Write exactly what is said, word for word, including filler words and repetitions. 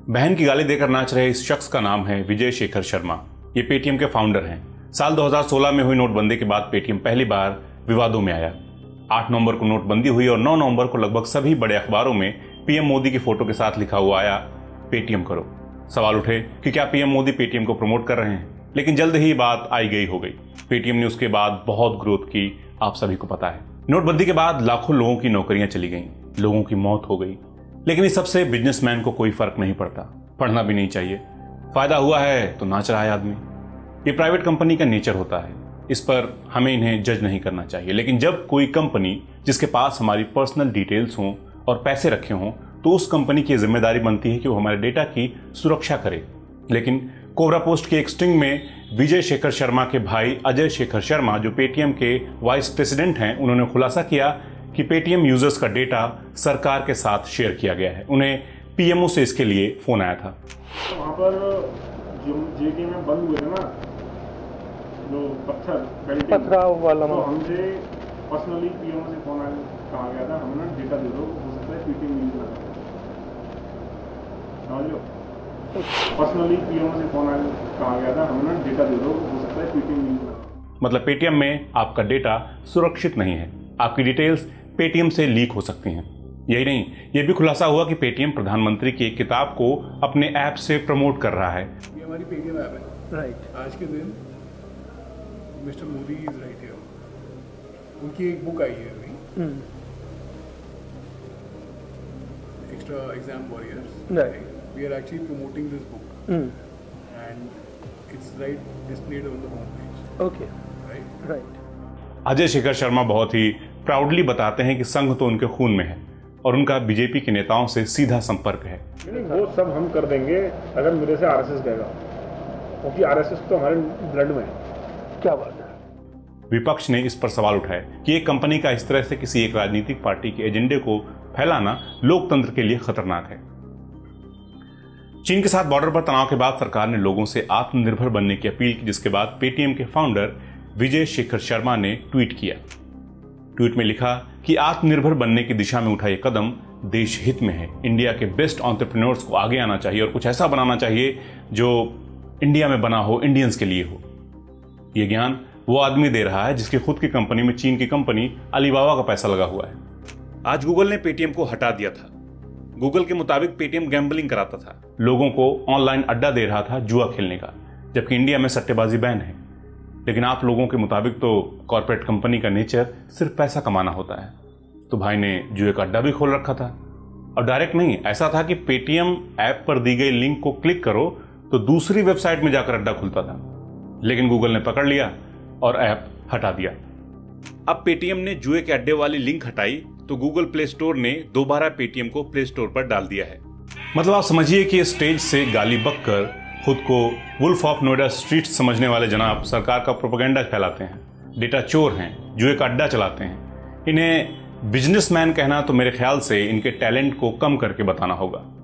बहन की गाली देकर नाच रहे इस शख्स का नाम है विजय शेखर शर्मा। ये पेटीएम के फाउंडर हैं। साल दो हज़ार सोलह में हुई नोटबंदी के बाद पेटीएम पहली बार विवादों में आया। आठ नवंबर को नोटबंदी हुई और नौ नवंबर को लगभग सभी बड़े अखबारों में पीएम मोदी की फोटो के साथ लिखा हुआ आया, पेटीएम करो। सवाल उठे कि क्या पीएम मोदी पेटीएम को प्रमोट कर रहे हैं, लेकिन जल्द ही बात आई गई हो गई। पेटीएम ने उसके बाद बहुत ग्रोथ की, आप सभी को पता है। नोटबंदी के बाद लाखों लोगों की नौकरियां चली गईं, लोगों की मौत हो गई, लेकिन इस सबसे बिजनेसमैन को कोई फर्क नहीं पड़ता। पढ़ना भी नहीं चाहिए, फायदा हुआ है तो नाच रहा है आदमी। ये प्राइवेट कंपनी का नेचर होता है, इस पर हमें इन्हें जज नहीं करना चाहिए। लेकिन जब कोई कंपनी जिसके पास हमारी पर्सनल डिटेल्स हों और पैसे रखे हों, तो उस कंपनी की जिम्मेदारी बनती है कि वो हमारे डेटा की सुरक्षा करे। लेकिन कोबरा पोस्ट की एक स्टिंग में विजय शेखर शर्मा के भाई अजय शेखर शर्मा, जो पेटीएम के वाइस प्रेसिडेंट हैं, उन्होंने खुलासा किया कि पेटीएम यूजर्स का डेटा सरकार के साथ शेयर किया गया है। उन्हें पीएमओ से इसके लिए फोन आया था। तो वहाँ पर जो जेके में बंद हुए थे ना, जो पत्थर पथराव वाला, तो हमसे पर्सनली पीएमओ से फोन आया, कहा गया था हमने डेटा दे दो, हो सकता है पेटीएम यूज ना करें। समझ लो, पर्सनली पीएमओ से फोन आया, कहा गया था हमने डेटा दे दो, हो सकता है पेटीएम यूज ना करें। मतलब पेटीएम में आपका डेटा सुरक्षित नहीं है, आपकी डिटेल्स पेटीएम से लीक हो सकती हैं। यही नहीं, यह भी खुलासा हुआ कि पेटीएम प्रधानमंत्री की एक किताब को अपने ऐप से प्रमोट कर रहा है। ये हमारी पेटीएम ऐप है। राइट। आज के दिन mister Modi is right here. उनकी एक बुक आई है अभी, extra exam warriors. Right. We are actually promoting this book and it's right displayed on the home page. Okay. Right right. Ajay Shekhar Sharma बहुत ही प्राउडली बताते हैं कि संघ तो उनके खून में है और उनका बीजेपी के नेताओं से सीधा संपर्क है। नहीं, वो सब हम कर देंगे अगर मेरे से आरएसएस गएगा, क्योंकि आरएसएस तो हमारे ब्लड में है। क्या बात है। विपक्ष ने इस पर सवाल उठाया कि एक कंपनी का इस तरह से किसी एक राजनीतिक पार्टी के एजेंडे को फैलाना लोकतंत्र के लिए खतरनाक है। चीन के साथ बॉर्डर पर तनाव के बाद सरकार ने लोगों से आत्मनिर्भर बनने की अपील की, जिसके बाद पेटीएम के फाउंडर विजय शेखर शर्मा ने ट्वीट किया। ट्वीट में लिखा कि आत्मनिर्भर बनने की दिशा में उठा यह कदम देश हित में है। इंडिया के बेस्ट एंटरप्रेन्योर्स को आगे आना चाहिए और कुछ ऐसा बनाना चाहिए जो इंडिया में बना हो, इंडियंस के लिए हो। यह ज्ञान वो आदमी दे रहा है जिसकी खुद की कंपनी में चीन की कंपनी अलीबाबा का पैसा लगा हुआ है। आज गूगल ने पेटीएम को हटा दिया था। गूगल के मुताबिक पेटीएम गैम्बलिंग कराता था, लोगों को ऑनलाइन अड्डा दे रहा था जुआ खेलने का, जबकि इंडिया में सट्टेबाजी बैन है। लेकिन आप लोगों के मुताबिक तो कॉर्पोरेट कंपनी का नेचर सिर्फ पैसा कमाना होता है। तो भाई ने जुए का अड्डा भी खोल रखा था, और डायरेक्ट नहीं, ऐसा था कि पेटीएम ऐप पर दी गई लिंक को क्लिक करो तो दूसरी वेबसाइट में जाकर अड्डा खुलता था। लेकिन गूगल ने पकड़ लिया और ऐप हटा दिया। अब पेटीएम ने जुए के अड्डे वाली लिंक हटाई तो गूगल प्ले स्टोर ने दोबारा पेटीएम को प्ले स्टोर पर डाल दिया है। मतलब आप समझिए कि स्टेज से गाली बककर खुद को वुल्फ ऑफ नोएडा स्ट्रीट समझने वाले जनाब सरकार का प्रोपेगेंडा फैलाते हैं, डेटा चोर हैं, जुए का अड्डा चलाते हैं। इन्हें बिजनेसमैन कहना तो मेरे ख्याल से इनके टैलेंट को कम करके बताना होगा।